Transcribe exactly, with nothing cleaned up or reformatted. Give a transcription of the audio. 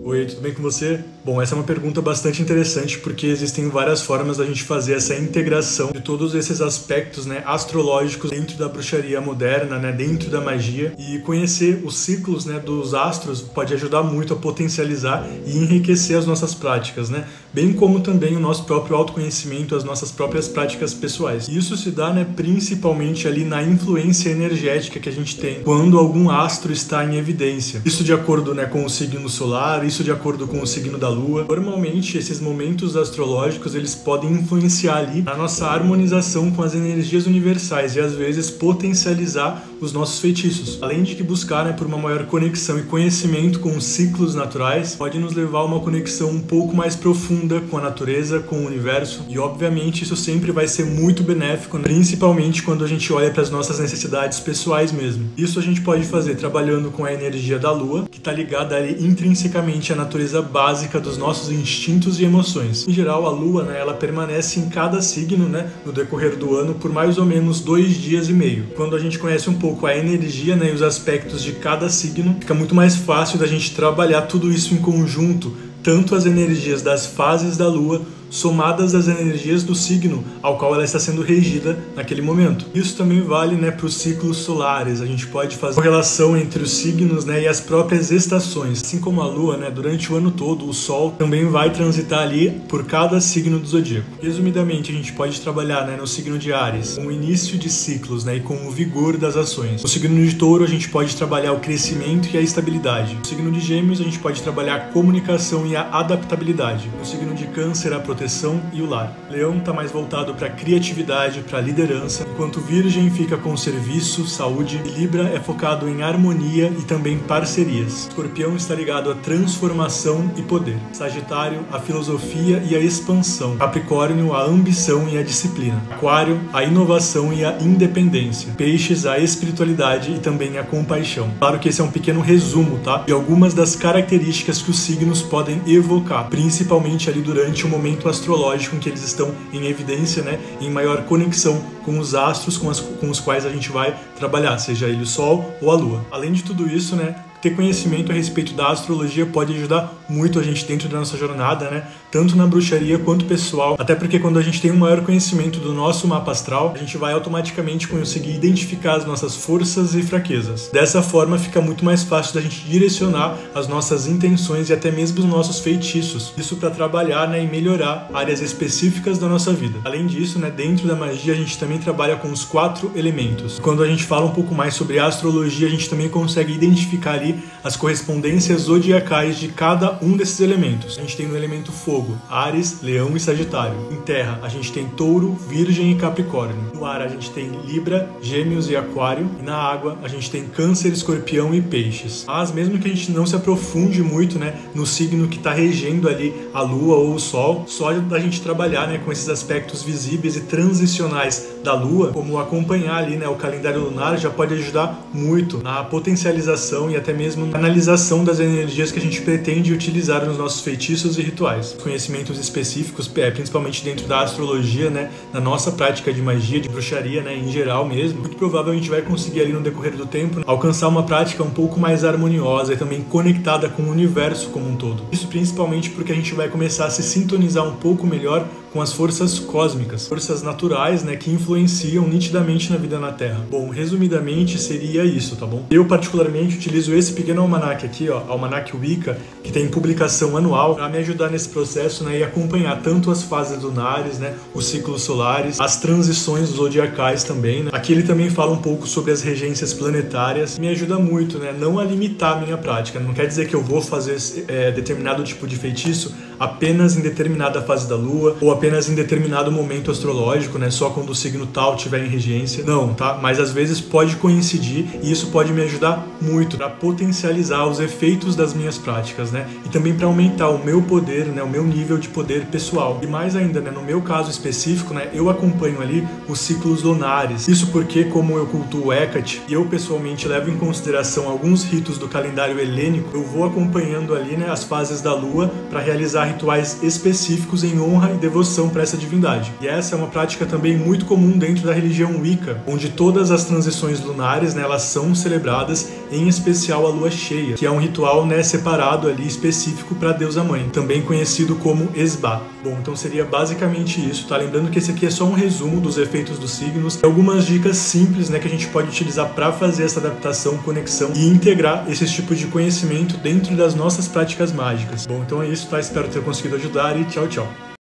Oi, tudo bem com você? Bom, essa é uma pergunta bastante interessante porque existem várias formas da gente fazer essa integração de todos esses aspectos, né, astrológicos dentro da bruxaria moderna, né, dentro da magia, e conhecer os ciclos, né, dos astros pode ajudar muito a potencializar e enriquecer as nossas práticas, né, bem como também o nosso próprio autoconhecimento, as nossas próprias práticas pessoais. E isso se dá, né, principalmente ali na influência energética que a gente tem quando algum astro está em evidência. Isso de acordo, né, com o signo solar, isso de acordo com o signo da lua. Normalmente, esses momentos astrológicos, eles podem influenciar ali na nossa harmonização com as energias universais e às vezes potencializar os nossos feitiços. Além de que buscar, né, por uma maior conexão e conhecimento com os ciclos naturais, pode nos levar a uma conexão um pouco mais profunda com a natureza, com o universo, e obviamente isso sempre vai ser muito benéfico, né, principalmente quando a gente olha para as nossas necessidades pessoais mesmo. Isso a gente pode fazer trabalhando com a energia da lua, que está ligada ali intrinsecamente à natureza básica dos nossos instintos e emoções. Em geral, a lua, né, ela permanece em cada signo, né, no decorrer do ano por mais ou menos dois dias e meio. Quando a gente conhece um pouco a energia, né, e os aspectos de cada signo, fica muito mais fácil da gente trabalhar tudo isso em conjunto, tanto as energias das fases da lua somadas às energias do signo ao qual ela está sendo regida naquele momento. Isso também vale, né, para os ciclos solares. A gente pode fazer correlação entre os signos, né, e as próprias estações. Assim como a lua, né, durante o ano todo, o sol também vai transitar ali por cada signo do zodíaco. Resumidamente, a gente pode trabalhar, né, no signo de Áries com o início de ciclos, né, e com o vigor das ações. No signo de Touro, a gente pode trabalhar o crescimento e a estabilidade. No signo de Gêmeos, a gente pode trabalhar a comunicação e a adaptabilidade. No signo de Câncer, a proteção e o lar. Leão está mais voltado para a criatividade, para a liderança, enquanto Virgem fica com serviço, saúde, e Libra é focado em harmonia e também parcerias. Escorpião está ligado à transformação e poder. Sagitário, a filosofia e a expansão. Capricórnio, a ambição e a disciplina. Aquário, a inovação e a independência. Peixes, a espiritualidade e também a compaixão. Claro que esse é um pequeno resumo, tá? De algumas das características que os signos podem evocar, principalmente ali durante o momento astrológico em que eles estão em evidência, né, em maior conexão com os astros com, as, com os quais a gente vai trabalhar, seja ele o Sol ou a Lua. Além de tudo isso, né, ter conhecimento a respeito da astrologia pode ajudar muito a gente dentro da nossa jornada, né? Tanto na bruxaria quanto pessoal. Até porque quando a gente tem um maior conhecimento do nosso mapa astral, a gente vai automaticamente conseguir identificar as nossas forças e fraquezas. Dessa forma, fica muito mais fácil da gente direcionar as nossas intenções e até mesmo os nossos feitiços. Isso para trabalhar, né, e melhorar áreas específicas da nossa vida. Além disso, né, dentro da magia, a gente também trabalha com os quatro elementos. Quando a gente fala um pouco mais sobre a astrologia, a gente também consegue identificar ali as correspondências zodiacais de cada um desses elementos. A gente tem no elemento fogo, Áries, Leão e Sagitário. Em terra, a gente tem Touro, Virgem e Capricórnio. No ar, a gente tem Libra, Gêmeos e Aquário. E na água, a gente tem Câncer, Escorpião e Peixes. Mas mesmo que a gente não se aprofunde muito, né, no signo que está regendo ali a Lua ou o Sol, só da gente trabalhar, né, com esses aspectos visíveis e transicionais da Lua, como acompanhar ali, né, o calendário lunar, já pode ajudar muito na potencialização e até mesmo na analisação das energias que a gente pretende utilizar nos nossos feitiços e rituais. Conhecimentos específicos, principalmente dentro da astrologia, né, na nossa prática de magia, de bruxaria, né, em geral mesmo, muito provável a gente vai conseguir ali no decorrer do tempo alcançar uma prática um pouco mais harmoniosa e também conectada com o universo como um todo. Isso principalmente porque a gente vai começar a se sintonizar um pouco melhor com as forças cósmicas, forças naturais, né, que influenciam nitidamente na vida na Terra. Bom, resumidamente seria isso, tá bom? Eu particularmente utilizo esse pequeno almanaque aqui, ó, Almanaque Wicca, que tem publicação anual, para me ajudar nesse processo, né, e acompanhar tanto as fases lunares, né, os ciclos solares, as transições zodiacais também, né? Aqui ele também fala um pouco sobre as regências planetárias, me ajuda muito, né, não a limitar a minha prática. Não quer dizer que eu vou fazer é, determinado tipo de feitiço apenas em determinada fase da Lua ou apenas em determinado momento astrológico, né, só quando o signo tal estiver em regência. Não, tá? Mas às vezes pode coincidir e isso pode me ajudar muito para potencializar os efeitos das minhas práticas, né? E também para aumentar o meu poder, né, o meu nível de poder pessoal. E mais ainda, né, no meu caso específico, né, eu acompanho ali os ciclos lunares. Isso porque, como eu cultuo Hecate e eu pessoalmente levo em consideração alguns ritos do calendário helênico, eu vou acompanhando ali, né, as fases da Lua para realizar rituais específicos em honra e devoção para essa divindade. E essa é uma prática também muito comum dentro da religião Wicca, onde todas as transições lunares, né, elas são celebradas em especial a lua cheia, que é um ritual, né, separado ali, específico para a deusa mãe, também conhecido como Esbá. Bom, então seria basicamente isso, tá? Lembrando que esse aqui é só um resumo dos efeitos dos signos, algumas dicas simples, né, que a gente pode utilizar para fazer essa adaptação, conexão e integrar esses tipos de conhecimento dentro das nossas práticas mágicas. Bom, então é isso, tá? Espero ter conseguido ajudar e tchau, tchau.